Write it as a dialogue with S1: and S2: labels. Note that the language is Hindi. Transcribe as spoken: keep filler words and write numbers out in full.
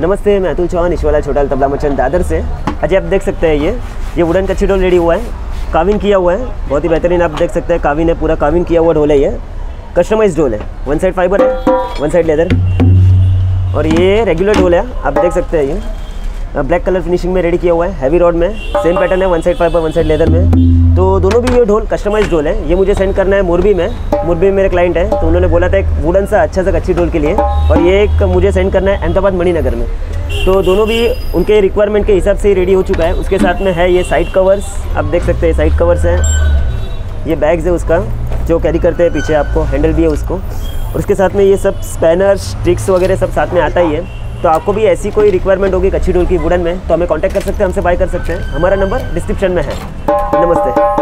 S1: नमस्ते, मैं अतुल चौहान, ईश्वरलाल छोटा तबला मचन दादर से। अजय आप देख सकते हैं ये ये वुडन कच्ची ढोल रेडी हुआ है, काविन किया हुआ है, बहुत ही बेहतरीन। आप देख सकते हैं काविन है, पूरा काविन किया हुआ ढोल है। ये कस्टमाइज ढोल है, वन साइड फाइबर है, वन साइड लेदर, और ये रेगुलर ढोल है। आप देख सकते हैं ये ब्लैक कलर फिनिशिंग में रेडी किया हुआ है, हैवी रॉड में, सेम पैटर्न है, one side fibre one side leather में। तो दोनों भी ये ढोल कस्टमाइज ढोल है। ये मुझे सेंड करना है मोरबी में, मोरबी में मेरे क्लाइंट है, तो उन्होंने बोला था एक वुडन सा अच्छा सा कच्ची ढोल के लिए, और ये एक मुझे सेंड करना है अहमदाबाद मणिनगर में। तो दोनों भी उनके रिक्वायरमेंट के हिसाब से ही रेडी हो चुका है। उसके साथ में है ये साइड कवर्स, आप देख सकते हैं साइड कवर्स हैं, ये बैग्स है उसका जो कैरी करते हैं, पीछे आपको हैंडल भी है उसको, और उसके साथ में ये सब स्पैनर स्टिक्स वगैरह सब साथ में आता ही है। तो आपको भी ऐसी कोई रिक्वायरमेंट होगी कच्ची ढोल की वुडन में, तो हमें कांटेक्ट कर सकते हैं, हमसे बाय कर सकते हैं। हमारा नंबर डिस्क्रिप्शन में है। नमस्ते।